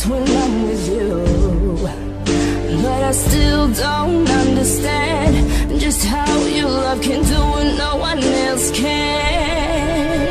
best when I'm with you. But I still don't understand just how your love can do what no one else can.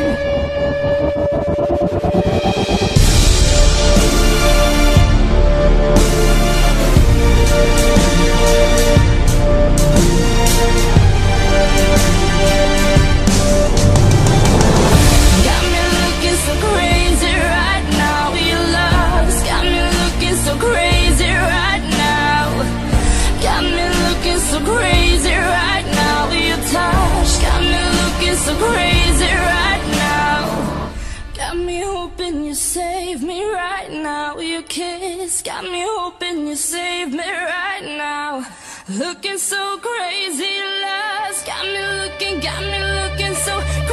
Got me looking so crazy right now. Your love's got me looking so crazy right now. Got me looking so crazy right now. Your touch got me looking so crazy right now. Got me hoping you save me right now. Your kiss got me hoping you save me right now. Looking so crazy, love's got me looking so